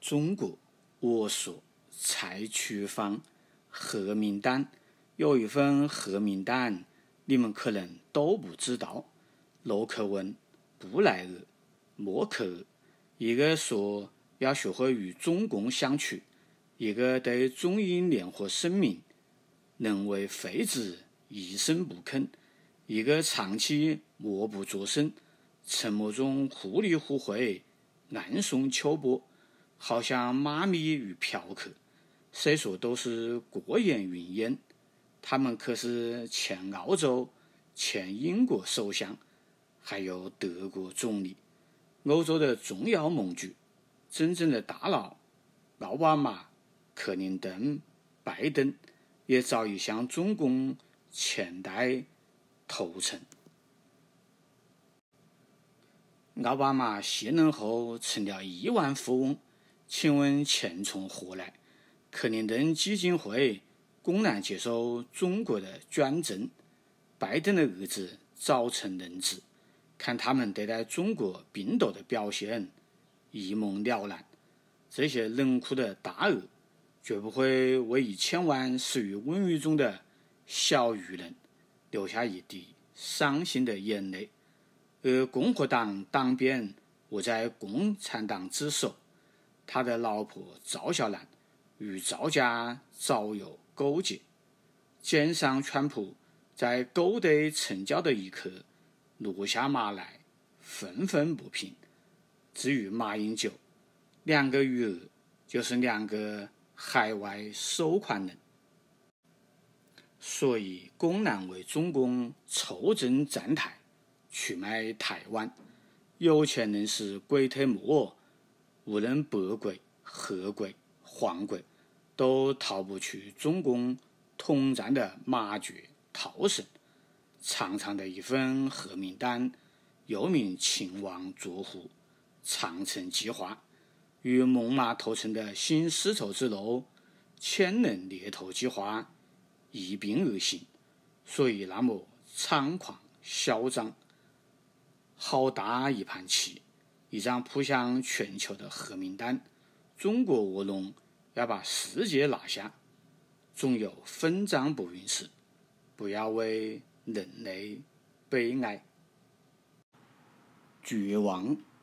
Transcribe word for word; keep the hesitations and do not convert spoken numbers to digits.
中国，我所蔡徐芳黑名单，有一份黑名单，你们可能都不知道。洛克文、布莱尔、默克尔，一个说要学会与中共相处，一个对中英联合声明能为废纸一声不吭，一个长期默不作声，沉默中糊里糊会，暗送秋波，好像妈咪与嫖客，虽说都是过眼云烟，他们可是前澳洲、前英国首相，还有德国总理。欧洲的重要盟主，真正的大佬，奥巴马、克林顿、拜登，也早已向中共欠贷投诚。奥巴马卸任后成了亿万富翁，请问钱从何来？克林顿基金会公然接受中国的捐赠，拜登的儿子早成人质，看他们对待中国病毒的表现一目了然。这些冷酷的大鳄绝不会为一千万死于瘟疫中的小鱼人留下一滴伤心的眼泪。而共和党党鞭握在共产党之手，他的老婆赵小兰与赵家早有勾结，奸商川普在勾兑成交的一刻落下马来，愤愤不平。至于马英九，两个余额就是两个海外收款人，所以公然为中共凑正站台，去卖台湾。有钱人是鬼推磨，无论白鬼、黑鬼、黄鬼，都逃不去中共统战的马脚套绳。长长的一份黑名单，又名秦王捉虎、长城计划，与猛犸投诚的新丝绸之路、千人猎头计划一并而行，所以那么猖狂嚣张。好大一盘棋，一张扑向全球的黑名单，中国卧龙要把世界拿下，总有分赃不匀时，不要为人类悲哀。绝望